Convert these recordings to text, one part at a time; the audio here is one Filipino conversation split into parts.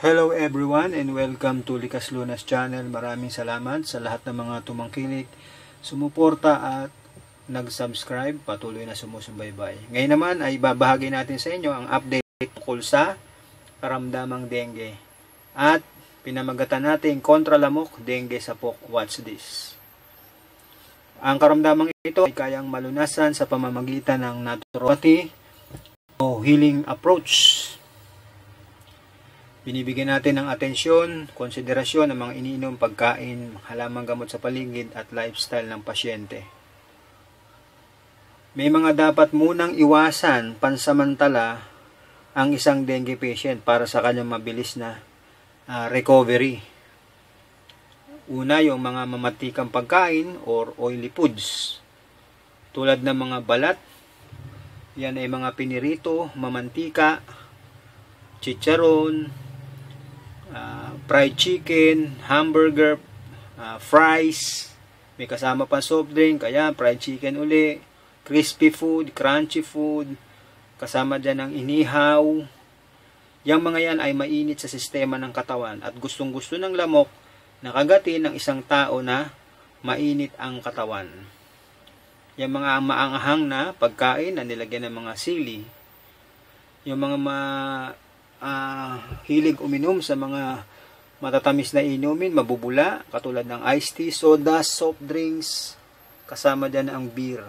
Hello everyone and welcome to Likas Lunas channel. Maraming salamat sa lahat ng mga tumangkilik, sumuporta at nag-subscribe, patuloy na sumusubaybay. Ngayon naman ay babahagi natin sa inyo ang update tungkol sa karamdamang dengue at pinamagatan natin kontra lamok, dengue sapok. Watch this. Ang karamdamang ito ay kayang malunasan sa pamamagitan ng naturopathy o healing approach. Binibigyan natin ng atensyon, konsiderasyon ng mga iniinom, pagkain, halamang gamot sa paligid at lifestyle ng pasyente. May mga dapat munang iwasan pansamantala ang isang dengue patient para sa kanyang mabilis na recovery. Una, yung mga mamatikang pagkain or oily foods tulad ng mga balat. Yan ay mga pinirito, mamantika, chicharon, fried chicken, hamburger, fries, may kasama pa soft drink, kaya fried chicken uli, crispy food, crunchy food, kasama dyan ang inihaw. Yang mga yan ay mainit sa sistema ng katawan at gustong-gusto ng lamok na kagatin ng isang tao na mainit ang katawan. Yung mga maanghang na pagkain na nilagyan ng mga sili, yung mga hilig uminom sa mga matatamis na inumin, mabubula, katulad ng iced tea, soda, soft drinks, kasama dyan ang beer.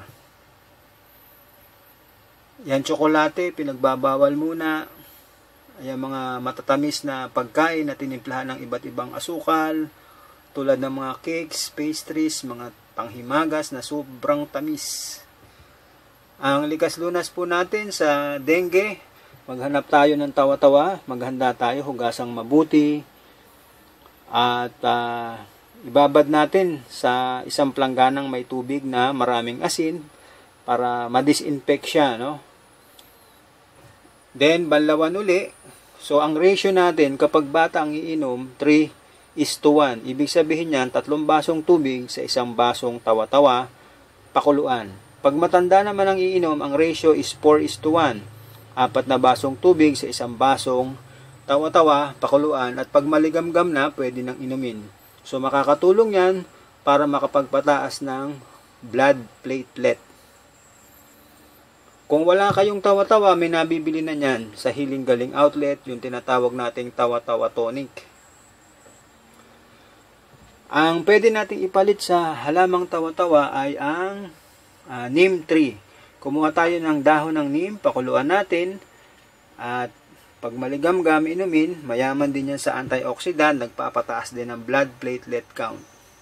Yan, tsokolate, pinagbabawal muna. Yan, mga matatamis na pagkain na tinimplahan ng iba't ibang asukal, tulad ng mga cakes, pastries, mga panghimagas na sobrang tamis. Ang likas lunas po natin sa dengue, maghanap tayo ng tawa-tawa, maghanda tayo, hugasang mabuti, at ibabad natin sa isang plangganang may tubig na maraming asin para ma-disinfect siya, no? Then, banlawan uli. So, ang ratio natin, kapag bata ang iinom, 3:1. Ibig sabihin yan, 3 basong tubig sa isang basong tawa-tawa, pakuluan. Pag matanda naman ang iinom, ang ratio is 4:1. 4 na basong tubig sa isang basong tawa-tawa, pakuluan, at pag maligamgam na, pwede nang inumin. So, makakatulong yan para makapagpataas ng blood platelet. Kung wala kayong tawa-tawa, may nabibili na yan sa Healing Galing Outlet, yung tinatawag nating tawa-tawa tonic. Ang pwede nating ipalit sa halamang tawa-tawa ay ang neem tree. Kumuha tayo ng dahon ng neem, pakuluan natin, at pag maligamgam inumin, mayaman din yan sa antioxidant, nagpapataas din ng blood platelet count.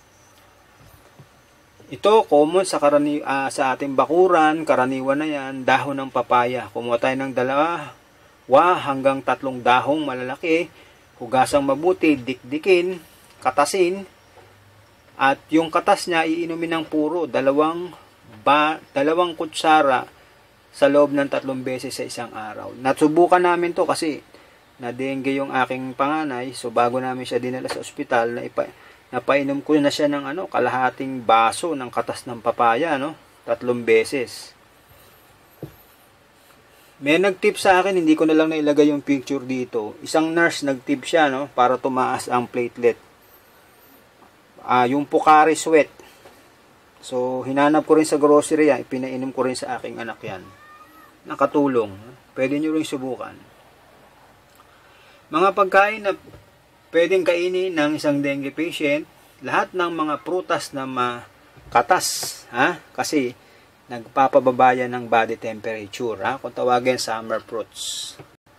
Ito, common sa ating bakuran, karaniwan na yan, dahon ng papaya. Kumuha tayo ng 2 hanggang 3 dahong malalaki, hugasang mabuti, dikdikin, katasin, at yung katas niya iinumin ng puro, 2 kutsara sa loob ng 3 beses sa isang araw. Nasubukan namin to kasi na-dengue yung aking panganay, so bago namin siya dinala sa ospital, napainom ko na siya ng kalahating baso ng katas ng papaya, 3 beses. May nag-tip sa akin, hindi ko na lang nailagay yung picture dito. Isang nurse nag-tip siya, para tumaas ang platelet. Yung Pocari Sweat. So, hinanap ko rin sa grocery yan, ipinainom ko rin sa aking anak yan. Nakatulong. Pwede nyo rin subukan. Mga pagkain na pwedeng kainin ng isang dengue patient, lahat ng mga prutas na makatas, kasi nagpapababa yan ng body temperature, kung tawagin summer fruits.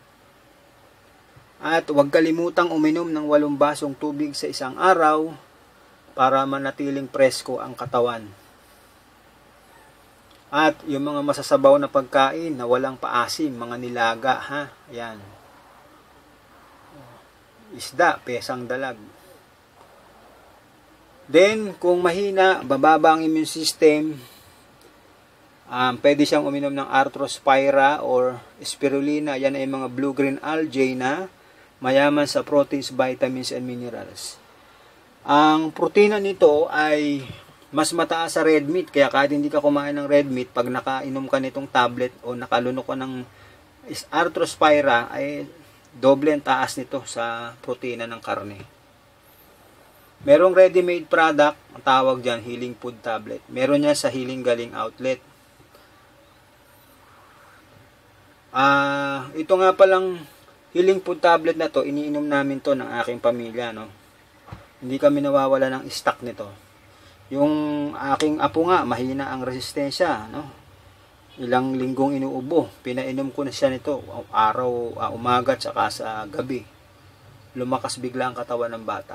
At huwag kalimutang uminom ng 8 basong tubig sa isang araw para manatiling presko ang katawan. At yung mga masasabaw na pagkain na walang paasim, mga nilaga, ayan. Isda, pesang dalag. Then, kung mahina, bababa ang immune system, pwede siyang uminom ng Arthrospira or Spirulina. Yan ay mga blue-green algae na mayaman sa proteins, vitamins, and minerals. Ang protina nito ay mas mataas sa red meat, kaya kahit hindi ka kumain ng red meat, pag nakainom ka nitong tablet o nakalunok ka ng Arthrospira, ay Doble ang taas nito sa protina ng karne. Merong ready-made product, ang tawag dyan, Healing Food Tablet. Meron yan sa Healing Galing Outlet. Ito nga palang Healing Food Tablet na to, iniinom namin to ng aking pamilya, no? Hindi kami nawawala ng stock nito. Yung aking apo nga, mahina ang resistensya, no? Ilang linggong inuubo. Pinainom ko na siya nito araw, umaga at saka sa gabi. Lumakas bigla ang katawan ng bata.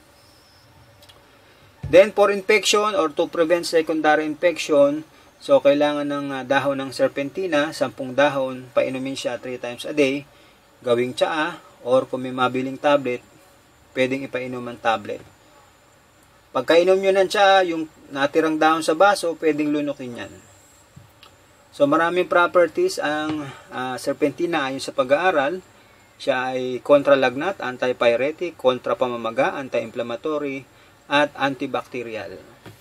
Then for infection or to prevent secondary infection, so kailangan ng dahon ng serpentina, 10 dahon, painumin siya 3 times a day, gawing tsaa, or kung may mabiling tablet, pwedeng ipainom ang tablet. Pagkainom nyo ng tsaa, yung natirang dahon sa baso, pwedeng lunukin yan. So maraming properties ang serpentina ayon sa pag-aaral. Siya ay kontralagnat, antipyretic, kontra pamamaga, anti-inflammatory, at antibacterial.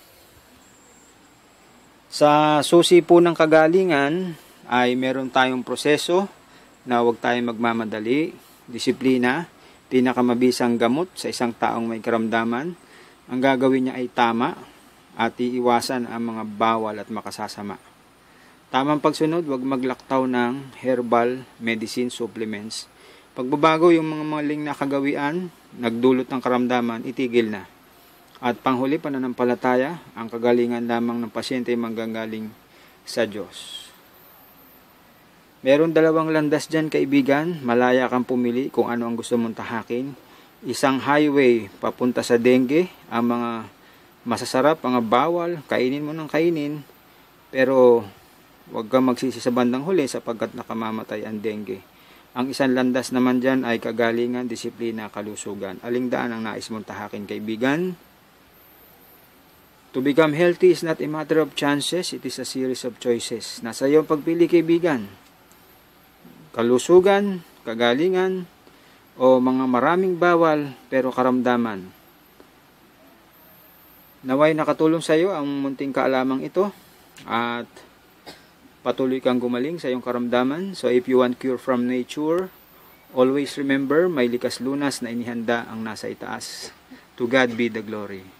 Sa susi po ng kagalingan ay meron tayong proseso na huwag tayong magmamadali, disiplina, pinakamabisang gamot sa isang taong may karamdaman. Ang gagawin niya ay tama at iiwasan ang mga bawal at makasasama. Tamang pagsunod, huwag maglaktaw ng herbal medicine supplements. Pagbabago yung mga maling na kagawian, nagdulot ng karamdaman, itigil na. At panghuli, pananampalataya, ang kagalingan lamang ng pasyente ay manggagaling sa Diyos. Meron 2 landas dyan, kaibigan. Malaya kang pumili kung ano ang gusto mong tahakin. Isang highway papunta sa dengue, ang mga masasarap, mga bawal, kainin mo ng kainin. Pero huwag kang magsisi sa bandang huli sapagkat nakamamatay ang dengue. Ang isang landas naman dyan ay kagalingan, disiplina, kalusugan. Aling daan ang nais mong tahakin, kaibigan? To become healthy is not a matter of chances, it is a series of choices. Nasa iyong pagpili, kaibigan. Kalusugan, kagalingan, o mga maraming bawal pero karamdaman. Naway nakatulong sa iyo ang munting kaalamang ito at patuloy kang gumaling sa iyong karamdaman. So if you want cure from nature, always remember may likas lunas na inihanda ang nasa itaas. To God be the glory.